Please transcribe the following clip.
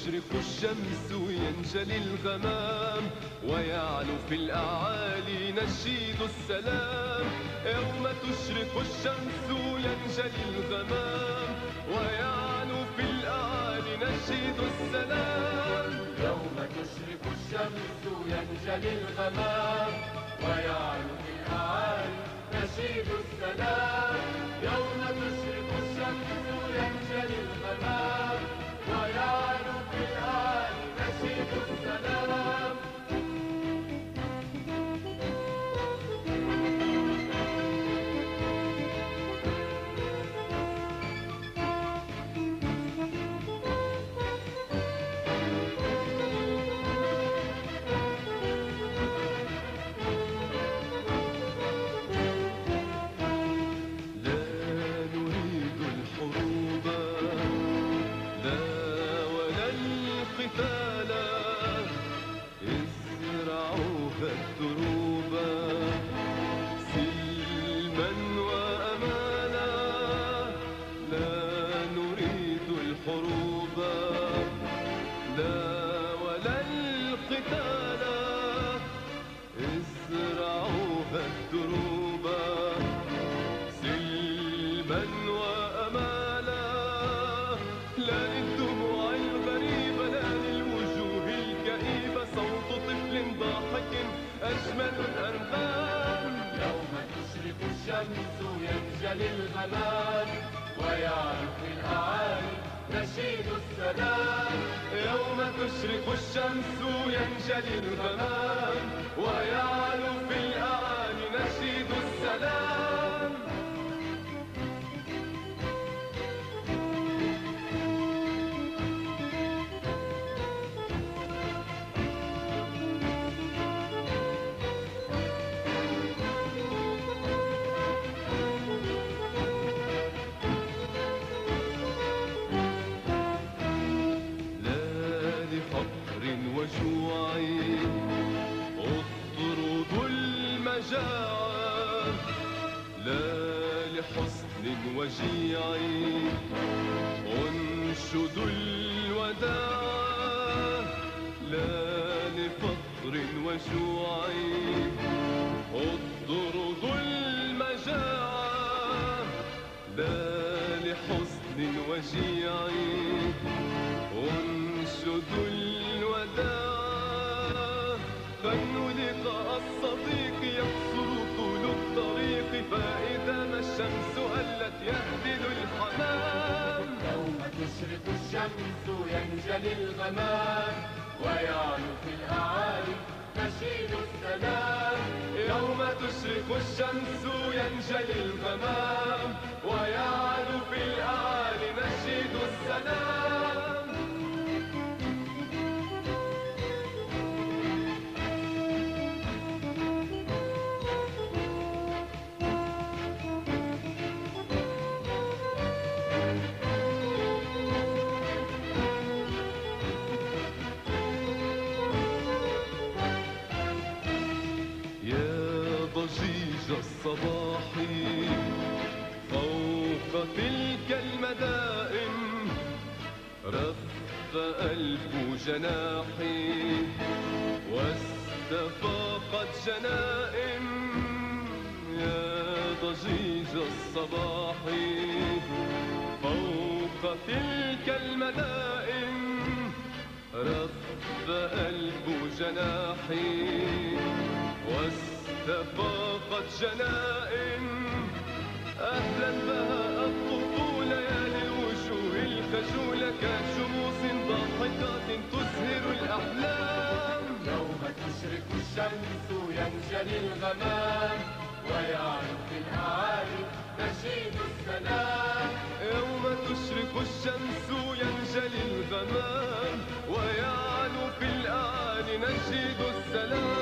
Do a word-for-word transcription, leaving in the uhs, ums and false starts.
تشرق الشمس ينجلي الغمام ويعلو في الأعالي نشيد السلام. يوم تشرق الشمس ينجلي الغمام ويعلو في الأعالي نشيد السلام. يوم تشرق الشمس ينجلي الغمام ويعلو في الأعالي نشيد السلام. يوم تشرق الشمس ينجلي الغمام ويعلو في الأعالي نشيد السلام. ازرعوها الدروب سلما وأمانا، لا نريد الحروب لا ولا القتال. ازرعوها الدروب سلما وأمانا، لا للدموع الغريبة لا للوجوه الكئيبة، صوت طفل ضاحك أجمل الأنغام. يوم تشرق الشمس ينجلي الغمام ويعلو في الأعالي نشيد السلام. يوم تشرق الشمس ينجلي الغمام ويعلو في الأعالي نشيد السلام. وجوع اطردوا المجاعة، لا لحزن وجيع انشدوا الوداع، لا لفقر وجوع اطردوا المجاعة، لا لحزن وجيع انشدوا الوداع. غنوا لقاء الصديق يقصر طول الطريق، فإذا ما الشمس هلت يهدد الحمام. يوم تشرق الشمس ينجلي الغمام ويعلو في الأعالي نشيد السلام. يوم تشرق الشمس ينجلي الغمام ويعلو في الأعالي نشيد السلام. ضجيج الصباح فوق تلك المدائن، رف ألف جناح واستفاقت جنائن. يا ضجيج الصباح فوق تلك المدائن، رف ألف جناح واستفاقت جنائن. أهلا بها الطفولة يا للوجوه الخجولة، كشموس ضاحكات تزهر الأحلام. يوم تشرق الشمس ينجلي الغمام ويعلو في الأعالي نشيد السلام. يوم تشرق الشمس ينجلي الغمام ويعلو في الأعالي نشيد السلام.